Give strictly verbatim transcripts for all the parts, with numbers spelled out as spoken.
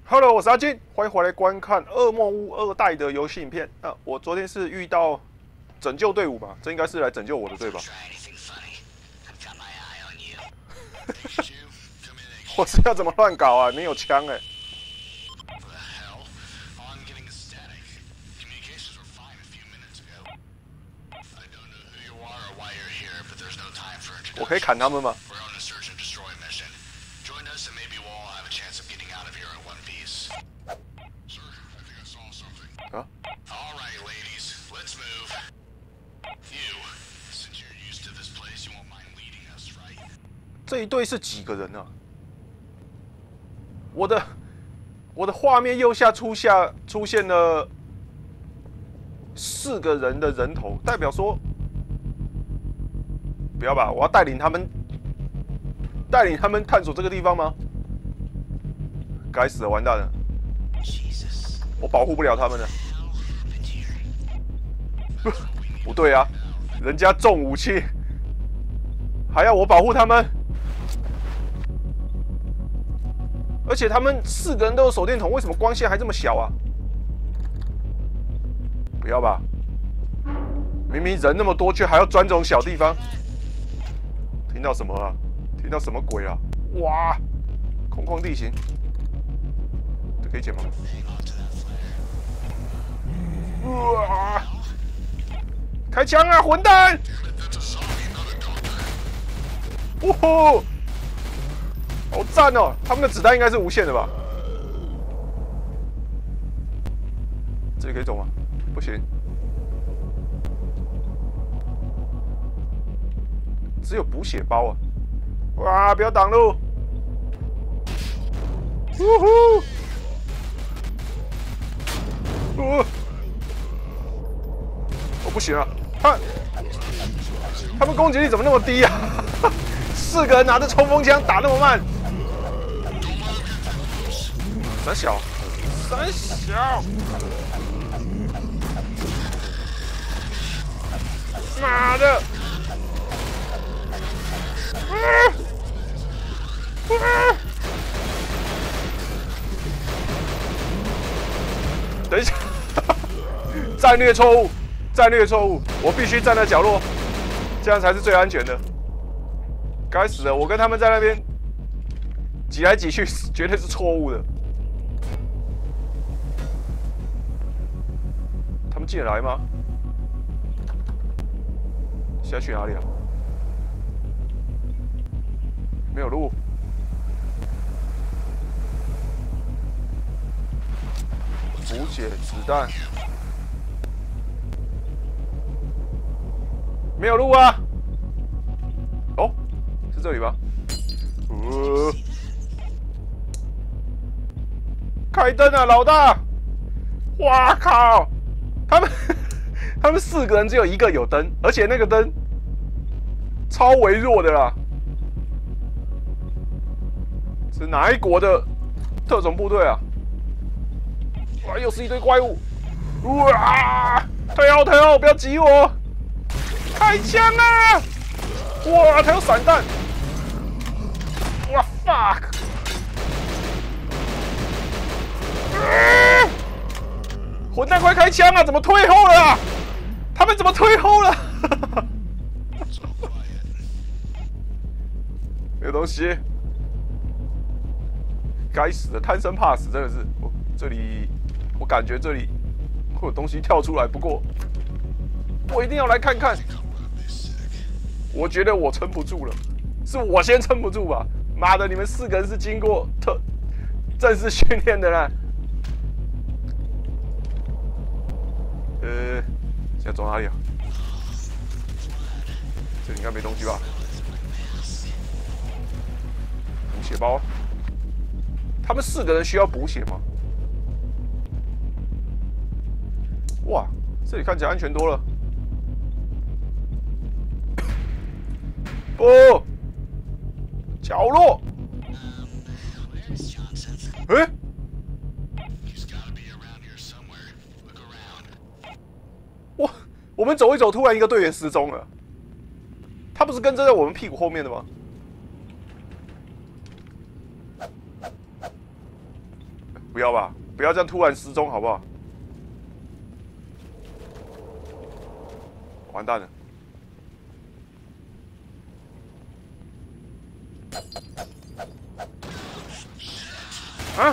Hello， 我是阿金，欢迎回来观看《噩梦屋二代》的游戏影片。啊，我昨天是遇到拯救队伍吧？这应该是来拯救我的，对吧？我是要怎么乱搞啊？你有枪哎、欸！我可以砍他们吗？啊？这一队是几个人啊？我的我的画面右下出下出现了四个人的人头，代表说不要吧，我要带领他们带领他们探索这个地方吗？该死的，完蛋了！我保护不了他们了。不对啊，人家重武器，还要我保护他们。而且他们四个人都有手电筒，为什么光线还这么小啊？不要吧！明明人那么多，却还要钻这种小地方。听到什么啊？听到什么鬼啊？哇！空旷地形，这可以捡吗？哇！开枪啊，混蛋！哇吼！好赞哦！他们的子弹应该是无限的吧？这里可以走吗？不行，只有补血包啊！哇！不要挡路！呜呼！呜！我不行了，他他们攻击力怎么那么低啊？四个人拿着冲锋枪打那么慢。三小，三小，妈的！啊啊、等一下，战略错误，战略错误，我必须站在角落，这样才是最安全的。该死的，我跟他们在那边挤来挤去，绝对是错误的。他们进得来吗？现在去哪里啊？没有路。补血子弹。没有路啊！哦，是这里吗？呃，开灯啊，老大！哇靠！他们他们四个人只有一个有灯，而且那个灯超微弱的啦。是哪一国的特种部队啊？哇，又是一堆怪物！哇！退后，退后，不要挤我！开枪啊！哇，他有散弹！哇 fuck！ 啊！混蛋，快开枪啊！怎么退后了啊？他们怎么退后了？没有东西。该死的，贪生怕死，真的是。我这里，我感觉这里会有东西跳出来，不过我一定要来看看。我觉得我撑不住了，是我先撑不住吧？妈的，你们四个人是经过特正式训练的啦。呃，现在走哪里啊？这里应该没东西吧？补血包。他们四个人需要补血吗？哇，这里看起来安全多了。不，角落。哎，我我们走一走，突然一个队员失踪了。他不是跟着在我们屁股后面的吗？不不要吧，不要这样突然失踪，好不好？完蛋了！啊！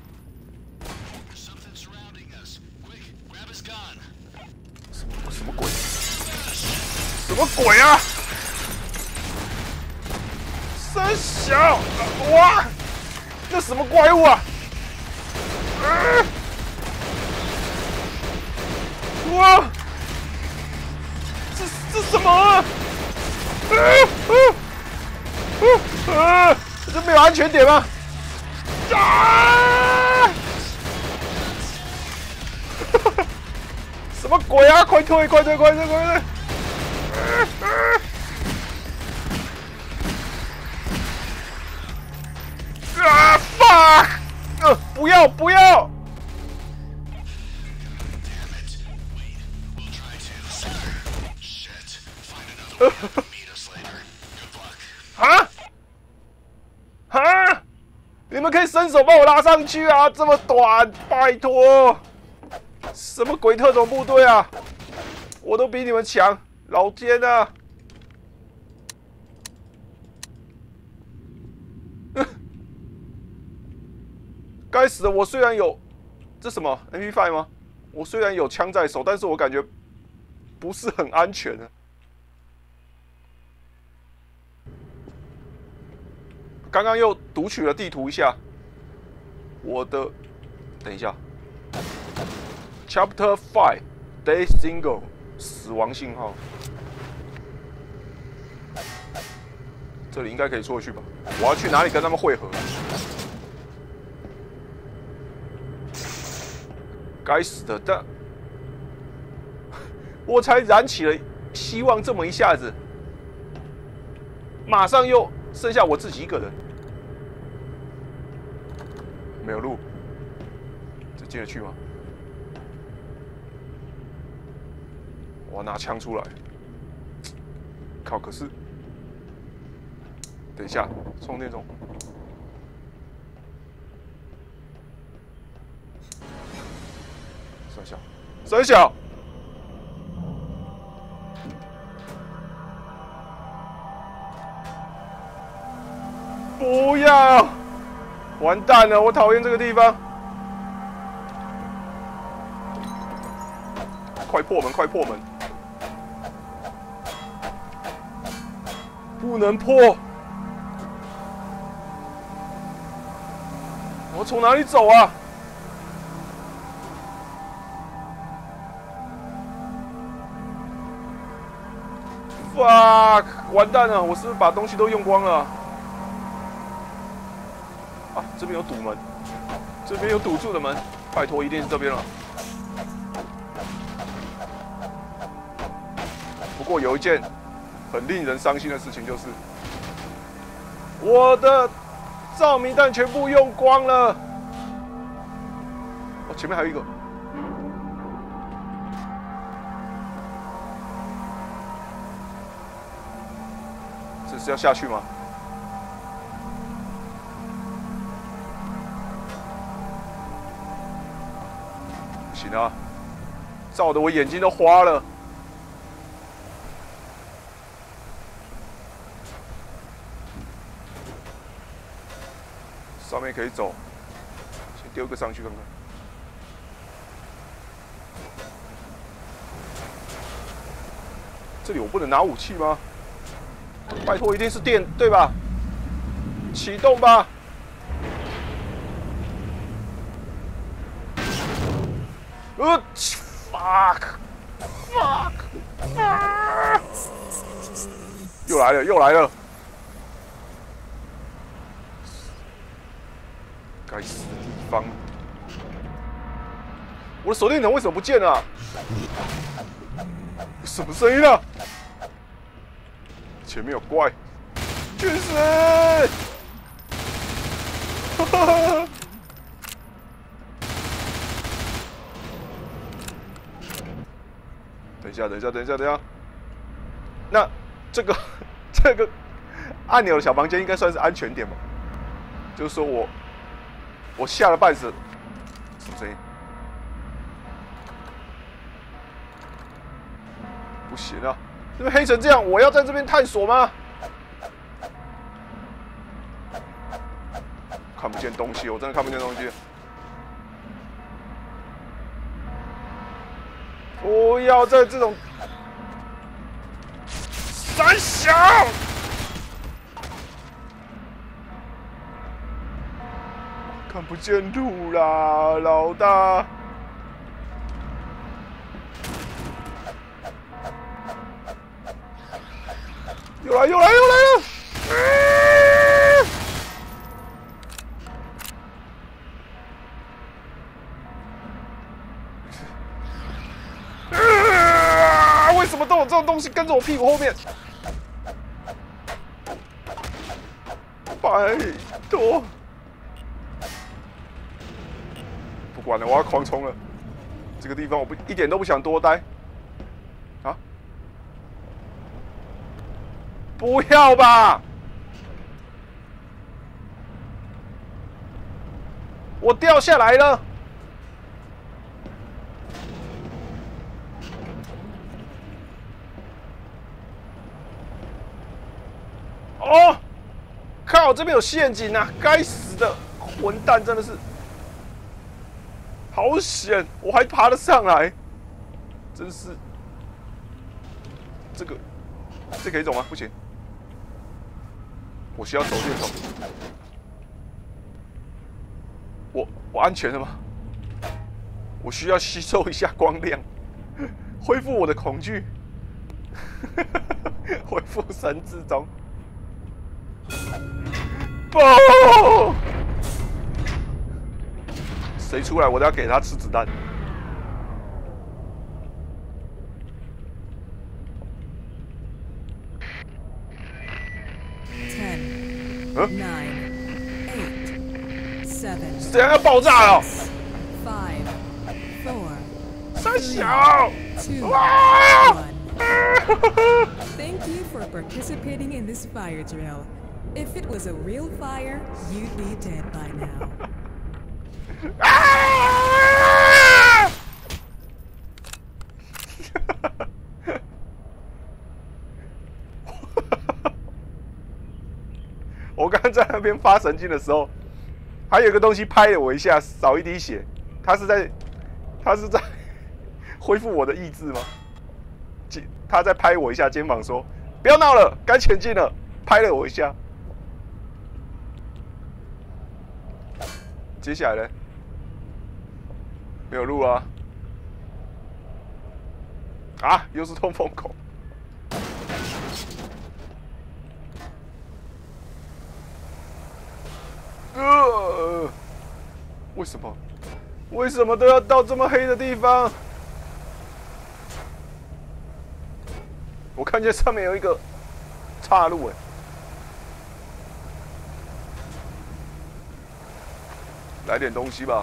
什么什么鬼？什么鬼啊！三小，哇！那什么怪物啊！啊！哇！这这什么啊？啊啊啊！这没有安全点吗？啊！什么鬼啊！快退！快退！快退！快退！啊啊！啊 fuck！ 呃，不要不要！啊啊！你们可以伸手帮我拉上去啊！这么短，拜托！什么鬼特种部队啊！我都比你们强，老天啊！该死的！我虽然有这什么 M P 五 吗？我虽然有枪在手，但是我感觉不是很安全啊。刚刚又读取了地图一下，我的，等一下 ，Chapter Five Day Single 死亡信号，这里应该可以出得去吧？我要去哪里跟他们会合？该死的！但我才燃起了希望，这么一下子，马上又剩下我自己一个人，没有路，这进得去吗？我要拿枪出来，靠！可是，等一下，充电中。三小，三小，不要！完蛋了，我讨厌这个地方。快破门，快破门！不能破！我从哪里走啊？fuck！ 完蛋了，我是不是把东西都用光了？啊，这边有堵门，这边有堵住的门，拜托，一定是这边了。不过有一件很令人伤心的事情，就是我的照明弹全部用光了。哦，前面还有一个。这是要下去吗？不行啊，照得我眼睛都花了。上面可以走，先丢个上去看看。这里我不能拿武器吗？拜托，一定是电对吧？启动吧！呃 ，fuck，fuck， 啊！又来了，又来了！该死的地方！我的手电筒为什么不见了？什么声音啊？前面有怪！去死！哈哈！等一下，等一下，等一下，等一下。那这个这个按钮的小房间应该算是安全点吧？就是说我我吓了半死， 什么声音？不行啊！这边黑成这样，我要在这边探索吗？看不见东西，我真的看不见东西。不要在这种三小，看不见路啦，老大。又来又来又来了！啊！为什么都有这种东西跟着我屁股后面？拜托！不管了，我要狂冲了！这个地方我不一点都不想多待。啊！不要吧！我掉下来了！哦！靠，这边有陷阱啊！该死的混蛋，真的是好险！我还爬得上来，真是这个这可以走吗？不行。我需要手电筒。我我安全了吗？我需要吸收一下光亮，恢复我的恐惧，恢复神智中。不！谁出来，我都要给他吃子弹。 Nine, eight, seven. 这样要爆炸了！ Five, four, 三小！ two, 哇！ one. Thank you for participating in this fire drill. If it was a real fire, you'd be dead by now. 啊！我刚刚在那边发神经的时候，还有一个东西拍了我一下，少一滴血。他是在，他是在恢复我的意志吗？他在拍我一下肩膀说：“不要闹了，该前进了。”拍了我一下。接下来呢？没有路啊！啊，又是通风口。呃，为什么？为什么都要到这么黑的地方？我看见上面有一个岔路，哎，来点东西吧。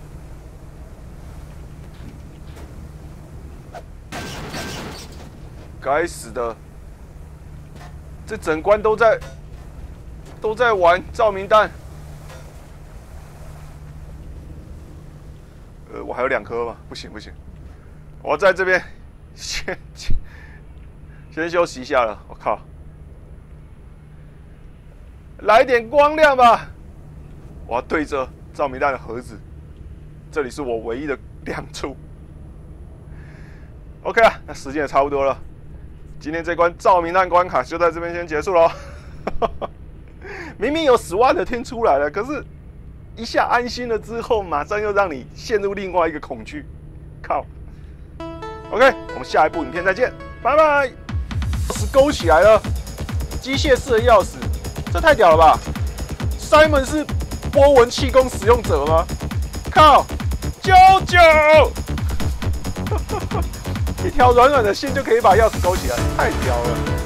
该死的！这整关都在都在玩照明弹。呃，我还有两颗吧，不行不行，我在这边先先休息一下了。我靠，来点光亮吧！我要对着照明弹的盒子，这里是我唯一的亮处。OK 啊，那时间也差不多了，今天这关照明弹关卡就在这边先结束喽。明明有十万的天出来了，可是。一下安心了之后，马上又让你陷入另外一个恐惧，靠 ！OK， 我们下一部影片再见，拜拜。钥匙勾起来了，机械式的钥匙，这太屌了吧 ！Simon 是波纹气功使用者吗？靠！九九，一条软软的线就可以把钥匙勾起来，太屌了！